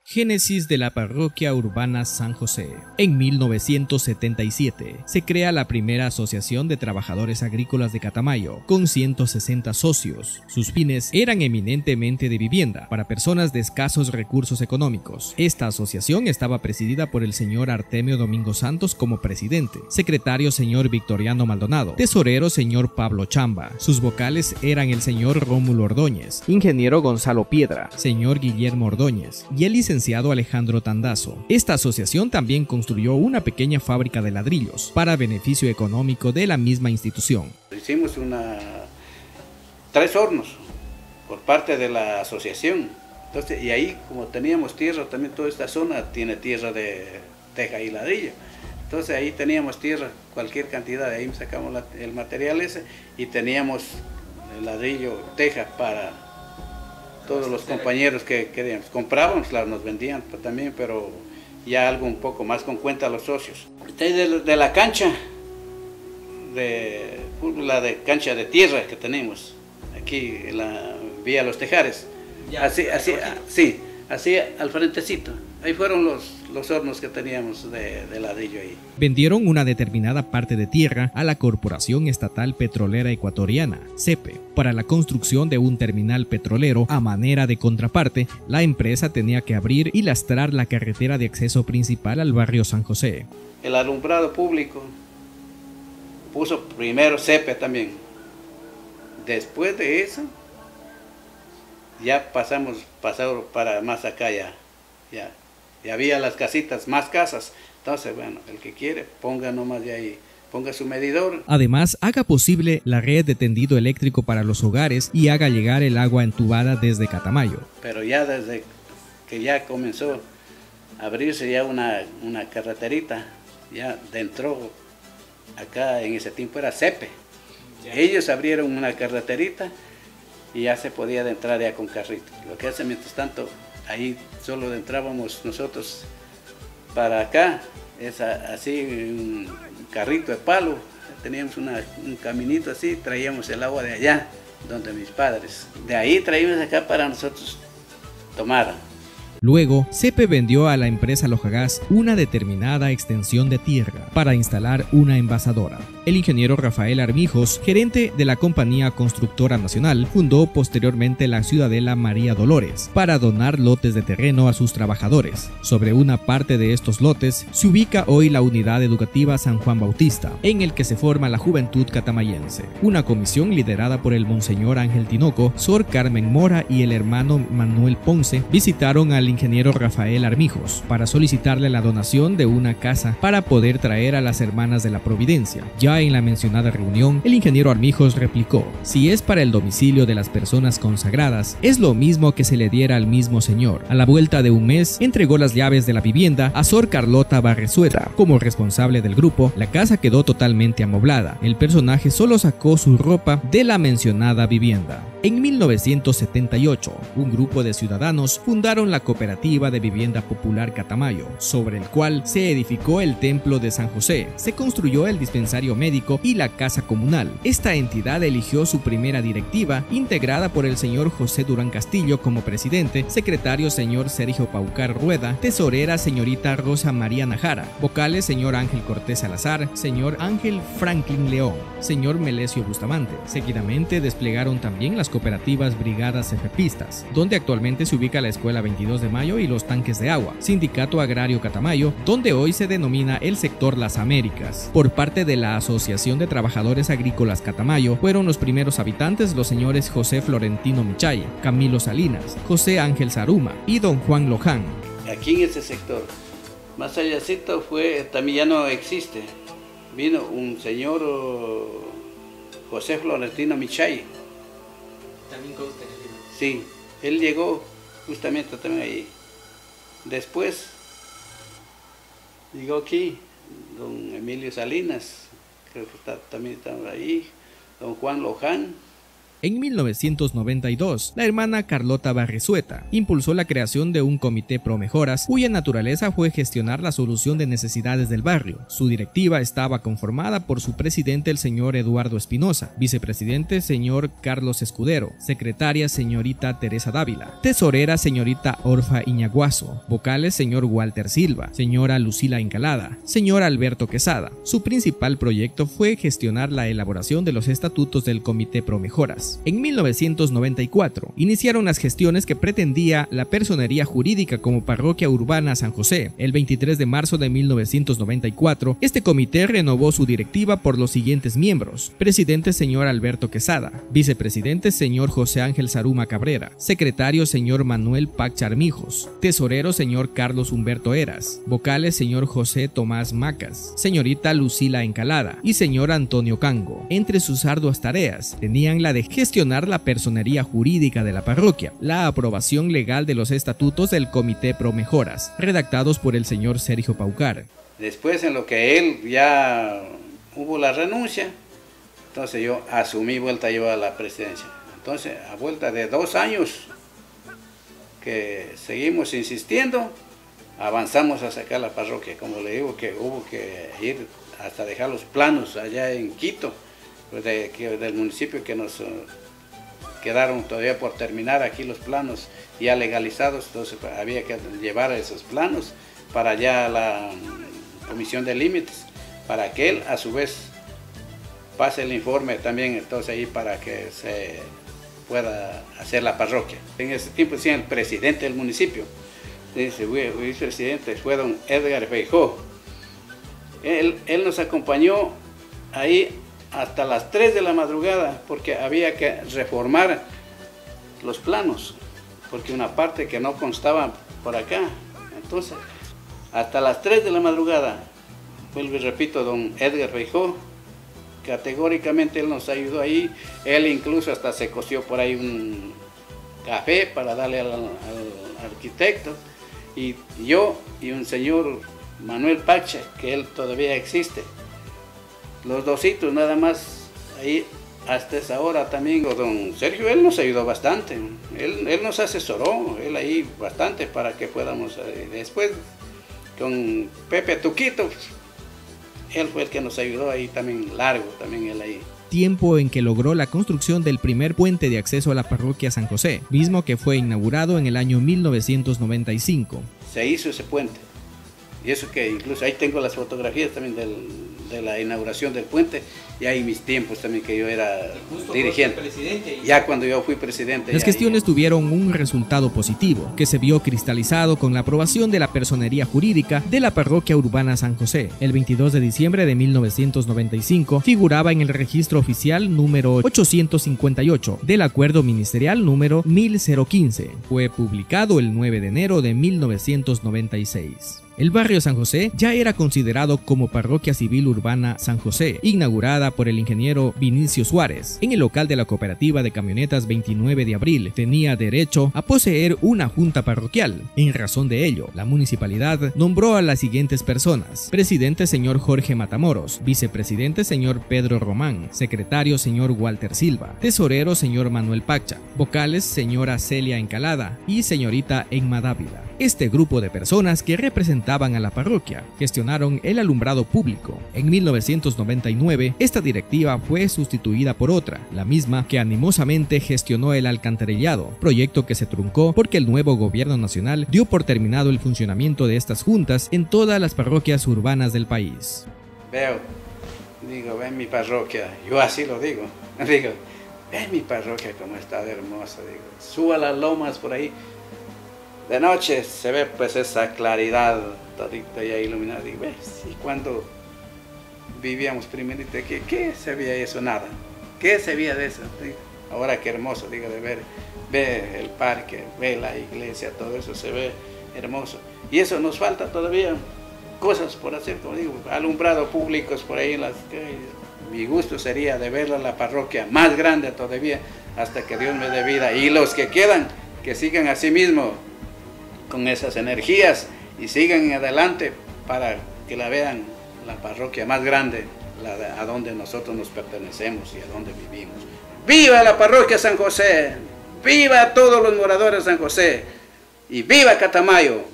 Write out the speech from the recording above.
Génesis de la parroquia urbana San José. En 1977 se crea la primera asociación de trabajadores agrícolas de Catamayo, con 160 socios. Sus fines eran eminentemente de vivienda para personas de escasos recursos económicos. Esta asociación estaba presidida por el señor Artemio Domingo Santos como presidente, secretario señor Victoriano Maldonado, tesorero señor Pablo Chamba. Sus vocales eran el señor Rómulo Ordóñez, ingeniero Gonzalo Piedra, señor Guillermo Ordóñez y el licenciado Alejandro Tandazo. Esta asociación también construyó una pequeña fábrica de ladrillos para beneficio económico de la misma institución. Hicimos 3 hornos por parte de la asociación. Entonces, y ahí como teníamos tierra, también toda esta zona tiene tierra de teja y ladrillo. Entonces ahí teníamos tierra, cualquier cantidad, de ahí sacamos el material ese y teníamos el ladrillo, teja para todos los compañeros que queríamos. Comprábamos, claro, nos vendían también, pero ya algo un poco más con cuenta a los socios. De la cancha, de cancha de tierra que tenemos, aquí en la vía Los Tejares, así al frentecito. Ahí fueron los hornos que teníamos de ladrillo ahí. Vendieron una determinada parte de tierra a la Corporación Estatal Petrolera Ecuatoriana, CEPE, para la construcción de un terminal petrolero. A manera de contraparte, la empresa tenía que abrir y lastrar la carretera de acceso principal al barrio San José. El alumbrado público puso primero CEPE también. Después de eso, ya pasaron para más acá ya. Y había las casitas, más casas. Entonces, bueno, el que quiere, ponga nomás de ahí, ponga su medidor. Además, haga posible la red de tendido eléctrico para los hogares y haga llegar el agua entubada desde Catamayo. Pero ya desde que ya comenzó a abrirse ya una carreterita, ya dentro, acá en ese tiempo era CEPE. Ellos abrieron una carreterita y ya se podía entrar ya con carrito. Lo que hace mientras tanto, ahí solo entrábamos nosotros para acá, es así un carrito de palo, teníamos un caminito así, traíamos el agua de allá, donde mis padres. De ahí traíamos acá para nosotros tomar. Luego, CEPE vendió a la empresa Lojagás una determinada extensión de tierra para instalar una envasadora. El ingeniero Rafael Armijos, gerente de la compañía constructora nacional, fundó posteriormente la Ciudadela María Dolores para donar lotes de terreno a sus trabajadores. Sobre una parte de estos lotes se ubica hoy la Unidad Educativa San Juan Bautista, en el que se forma la Juventud Catamayense. Una comisión liderada por el Monseñor Ángel Tinoco, Sor Carmen Mora y el hermano Manuel Ponce visitaron al ingeniero Rafael Armijos para solicitarle la donación de una casa para poder traer a las Hermanas de la Providencia. Ya en la mencionada reunión, el ingeniero Armijos replicó: si es para el domicilio de las personas consagradas, es lo mismo que se le diera al mismo señor. A la vuelta de un mes, entregó las llaves de la vivienda a Sor Carlota Barresueta. Como responsable del grupo, la casa quedó totalmente amoblada. El personaje solo sacó su ropa de la mencionada vivienda. En 1978, un grupo de ciudadanos fundaron la Cooperativa de Vivienda Popular Catamayo, sobre el cual se edificó el Templo de San José, se construyó el dispensario médico y la Casa Comunal. Esta entidad eligió su primera directiva, integrada por el señor José Durán Castillo como presidente, secretario señor Sergio Paucar Rueda, tesorera señorita Rosa María Najara, vocales señor Ángel Cortés Salazar, señor Ángel Franklin León, señor Melesio Bustamante. Seguidamente desplegaron también las cooperativas Brigadas Efepistas, donde actualmente se ubica la Escuela 22 de Mayo y los tanques de agua, Sindicato Agrario Catamayo, donde hoy se denomina el sector Las Américas. Por parte de la Asociación de Trabajadores Agrícolas Catamayo, fueron los primeros habitantes los señores José Florentino Michay, Camilo Salinas, José Ángel Zaruma y don Juan Loján. Aquí en ese sector, más allácito fue, también ya no existe, vino un señor José Florentino Michay. También consta en el libro. Sí, él llegó justamente también ahí. Después llegó aquí don Emilio Salinas, creo que también estaba ahí, don Juan Loján, En 1992, la hermana Carlota Barrisueta impulsó la creación de un comité pro mejoras, cuya naturaleza fue gestionar la solución de necesidades del barrio. Su directiva estaba conformada por su presidente, el señor Eduardo Espinosa, vicepresidente, señor Carlos Escudero, secretaria, señorita Teresa Dávila, tesorera, señorita Orfa Iñaguazo, vocales, señor Walter Silva, señora Lucila Encalada, señor Alberto Quesada. Su principal proyecto fue gestionar la elaboración de los estatutos del Comité Pro Mejoras. En 1994, iniciaron las gestiones que pretendía la personería jurídica como parroquia urbana San José. El 23 de marzo de 1994, este comité renovó su directiva por los siguientes miembros: presidente, señor Alberto Quesada; vicepresidente, señor José Ángel Saruma Cabrera; secretario, señor Manuel Pacha Armijos; tesorero, señor Carlos Humberto Eras; vocales, señor José Tomás Macas, señorita Lucila Encalada y señor Antonio Cango. Entre sus arduas tareas tenían la de gestionar la personería jurídica de la parroquia, la aprobación legal de los estatutos del Comité Pro Mejoras, redactados por el señor Sergio Paucar. Después, en lo que él ya hubo la renuncia, entonces yo asumí vuelta yo a la presidencia. Entonces, a vuelta de 2 años que seguimos insistiendo, avanzamos a sacar la parroquia. Como le digo, que hubo que ir hasta dejar los planos allá en Quito, pues del municipio, que nos quedaron todavía por terminar aquí los planos ya legalizados. Entonces había que llevar esos planos para allá a la comisión de límites, para que él a su vez pase el informe también, entonces ahí, para que se pueda hacer la parroquia. En ese tiempo decían el presidente del municipio, dice, vicepresidente fue don Edgar Feijó. Él nos acompañó ahí hasta las 3 de la madrugada, porque había que reformar los planos, porque una parte que no constaba por acá. Entonces, hasta las 3 de la madrugada, vuelvo y repito, don Edgar Feijó, categóricamente él nos ayudó ahí. Él incluso hasta se coció por ahí un café para darle al arquitecto. Y yo y un señor Manuel Pacha, que él todavía existe, los dositos nada más ahí hasta esa hora. También don Sergio, él nos ayudó bastante, él nos asesoró, él ahí bastante para que podamos. Después con Pepe Tuquito, él fue el que nos ayudó ahí también largo, también él ahí. Tiempo en que logró la construcción del primer puente de acceso a la parroquia San José, mismo que fue inaugurado en el año 1995. Se hizo ese puente, y eso que incluso ahí tengo las fotografías también de la inauguración del puente, y ahí mis tiempos también, que yo era dirigente, ya cuando yo fui presidente. Las gestiones tuvieron un resultado positivo, que se vio cristalizado con la aprobación de la personería jurídica de la parroquia urbana San José. El 22 de diciembre de 1995 figuraba en el registro oficial número 858 del acuerdo ministerial número 1015. Fue publicado el 9 de enero de 1996. El barrio San José ya era considerado como parroquia civil urbana San José, inaugurada por el ingeniero Vinicio Suárez. En el local de la cooperativa de camionetas 29 de abril tenía derecho a poseer una junta parroquial. En razón de ello, la municipalidad nombró a las siguientes personas: presidente, señor Jorge Matamoros; vicepresidente, señor Pedro Román; secretario, señor Walter Silva; tesorero, señor Manuel Pacha; vocales, señora Celia Encalada y señorita Enma Dávila. Este grupo de personas que representaban a la parroquia gestionaron el alumbrado público. En 1999, esta directiva fue sustituida por otra, la misma que animosamente gestionó el alcantarillado, proyecto que se truncó porque el nuevo gobierno nacional dio por terminado el funcionamiento de estas juntas en todas las parroquias urbanas del país. Digo, ven mi parroquia, yo así lo digo, ven mi parroquia como está de hermosa, digo, suba las lomas por ahí. De noche se ve pues esa claridad todita ya iluminada. Digo, ¿ves? Y cuando vivíamos primerito, ¿qué se veía eso? Nada. ¿Qué se veía de eso? Digo, ahora qué hermoso, digo, de ver el parque, ver la iglesia, todo eso se ve hermoso. Y eso nos falta todavía, cosas por hacer, como digo, alumbrado públicos por ahí en las calles. Mi gusto sería de verla la parroquia más grande todavía, hasta que Dios me dé vida. Y los que quedan, que sigan así mismo, con esas energías, y sigan adelante para que la vean la parroquia más grande a donde nosotros nos pertenecemos y a donde vivimos. ¡Viva la parroquia San José! ¡Viva a todos los moradores de San José! ¡Y viva Catamayo!